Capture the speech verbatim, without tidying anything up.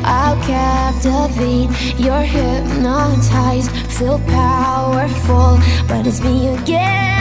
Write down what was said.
I'll captivate. You're hypnotized, feel powerful, but it's me again.